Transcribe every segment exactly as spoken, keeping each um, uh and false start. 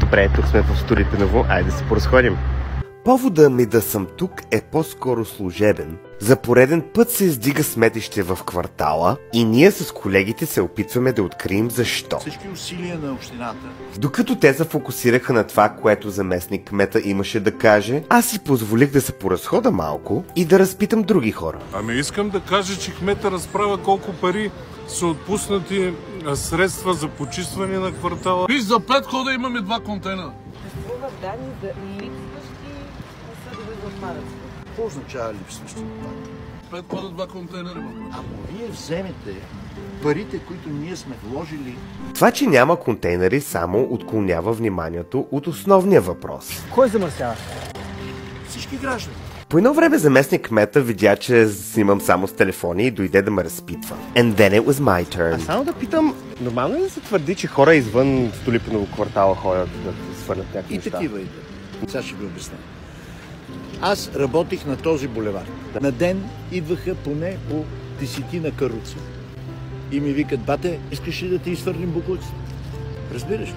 Добре, тук сме в Столипиново, айде да се поразходим. Повода ми да съм тук е по-скоро служебен. За пореден път се издига сметище в квартала и ние с колегите се опитваме да открием защо. Всички усилия на общината. Докато те се фокусираха на това, което заместник кмета имаше да каже, аз си позволих да се поразхода малко и да разпитам други хора. Ами искам да кажа, че кмета разправя колко пари са отпуснати средства за почистване на квартала. Виж, за пет хода имаме два контейнера. Съществуват данни за липсващи съдове за отпадъци. Какво означава липсващи отпадъци? Пет хода, два контейнера имаме. Ако вие вземете парите, които ние сме вложили... Това, че няма контейнери, само отклонява вниманието от основния въпрос. Кой замърсява? Всички граждани. По едно време заместник кмета видя, че снимам само с телефони и дойде да ме разпитва. And then it was my turn. А само да питам, нормално ли да се твърди, че хора извън Столипиново квартала ходят да свърнат някакви И неща? такива идват. Сега ще ви обясня. Аз работих на този булевард. На ден идваха поне по десетина каруци. И ми викат: бате, искаш ли да ти изхвърлим боклуците? Разбираш ли?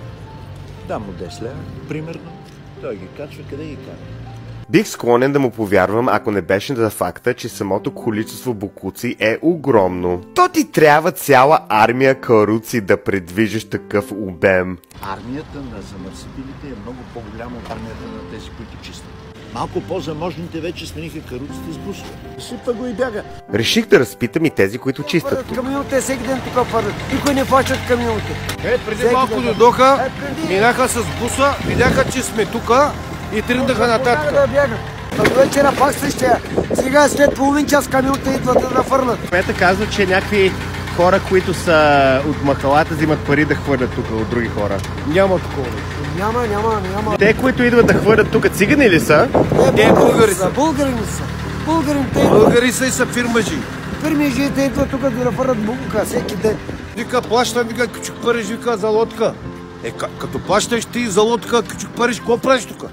Дам му десет лева, примерно. Той ги качва, къде ги качва? Бих склонен да му повярвам, ако не беше за факта, че самото количество боклуци е огромно. То ти трябва цяла армия каруци да предвижиш такъв обем. Армията на замърсителите е много по-голяма от армията на тези, които чистят. Малко по-заможните вече смениха каруците с бусове. Сипа го и бяга. Реших да разпитам и тези, които чистят тук. Камионите всеки ден тук първат. Никой не плащат камионите. Е, преди малко дойдоха, минаха с буса, видяха, че сме тука и тръгнаха нататък. Да бягат. До вечера пак същия. Сега след половин час камионите идват да фърлят. Кмета казва, че някакви хора, които са от махалата, взимат пари да хвърлят тук от други хора. Няма такова. Няма, няма, няма. Те, които идват да хвърлят тук, цигани ли са? Те българи са. Българини са. Българите идват. Българи са и са фирмажи. Фирмажите идват тук да фърлят бука всеки ден. Вика, плащам, вика, кючук париш, вика, за лодка. Е, като плащаш ти за лодка, кючук париш, какво правиш тук?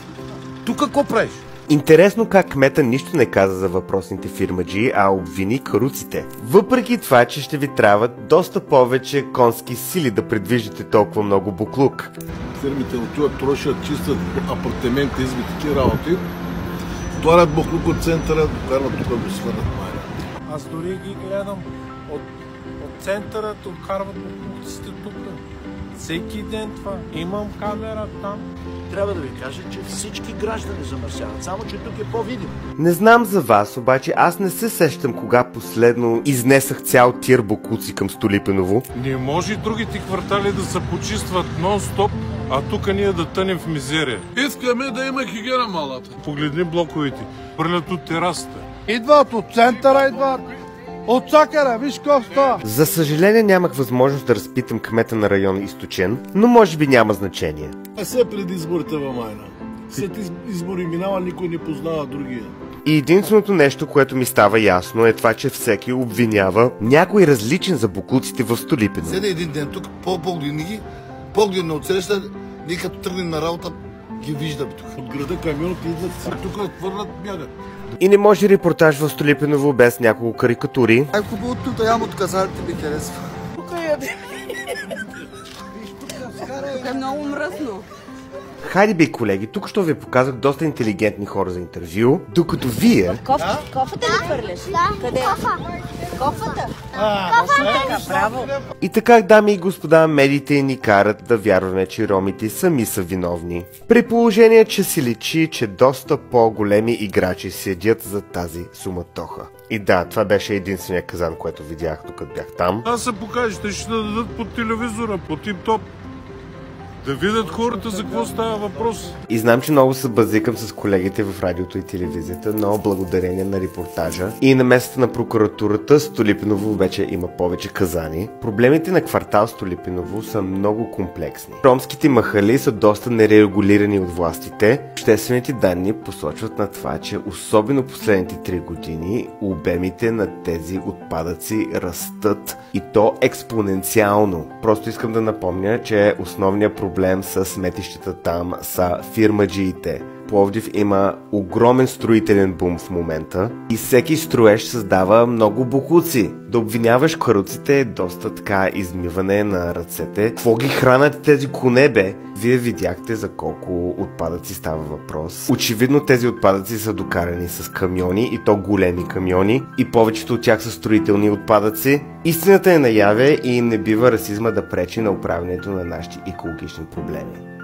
Тук какво правиш? Интересно как кмета нищо не каза за въпросните фирмаджи, а обвини каруците. Въпреки това, че ще ви трябват доста повече конски сили да предвиждате толкова много буклук. Фирмите отиват, трошат, чистят апартаменти, изби такива работи. Вторят буклук от центъра, докарват тук да свърнат майна. Аз дори ги гледам от, от центъра, откарват буклуците тук. Всеки ден това. Имам камера там. Трябва да ви кажа, че всички граждани замърсяват, само че тук е по-видимо. Не знам за вас, обаче аз не се сещам кога последно изнесах цял тир буклуци към Столипиново. Не може другите квартали да се почистват нон-стоп, а тук ние да тънем в мизерия. Искаме да има хигиена малата. Погледни блоковете. Прелят от терасата. Идват от центъра, идват от цакера, виж какво става. За съжаление нямах възможност да разпитам кмета на район Източен, но може би няма значение. А сега преди изборите във майна. След избори минава, никой не познава другия. И единственото нещо, което ми става ясно, е това, че всеки обвинява някой различен за буклуците в Столипиново. Седа един ден тук, по-погледни ги, погледни отсреща, ние като тръгнем на работа, ги виждам тук. От града камионите идват, тук отвърнат, бягат. И не може репортаж в Столипиново без няколко карикатури. Ай, хубаво тук, я му отказалите ми харесва. Тук е Тук е много мръсно. Хайде бе, колеги, тук що ви показах доста интелигентни хора за интервю, докато вие... Кофта, кофата ли хвърляш? Къде? Кофата? Кофата? Браво! И така, дами и господа, медиите ни карат да вярваме, че ромите сами са виновни. При положение, че си личи, че доста по-големи играчи седят за тази суматоха. И да, това беше единствения казан, което видях, докато бях там. Аз се покажете, ще дадат по телевизора, по тип-топ. Да видят хората за какво става въпрос. И знам, че много се базикам с колегите в радиото и телевизията, но благодарение на репортажа и на местата на прокуратурата, Столипиново вече има повече казани. Проблемите на квартал Столипиново са много комплексни. Ромските махали са доста нерегулирани от властите. Обществените данни посочват на това, че особено последните три години обемите на тези отпадъци растат и то експоненциално. Просто искам да напомня, че основният проблем проблем с сметищата там са фирмаджиите. Пловдив има огромен строителен бум в момента и всеки строеж създава много боклуци. Да обвиняваш каруците е доста така измиване на ръцете. Какво ги хранят тези коне, бе? Вие видяхте за колко отпадъци става въпрос. Очевидно тези отпадъци са докарани с камиони, и то големи камиони, и повечето от тях са строителни отпадъци. Истината е наяве и не бива расизма да пречи на управлението на нашите екологични проблеми.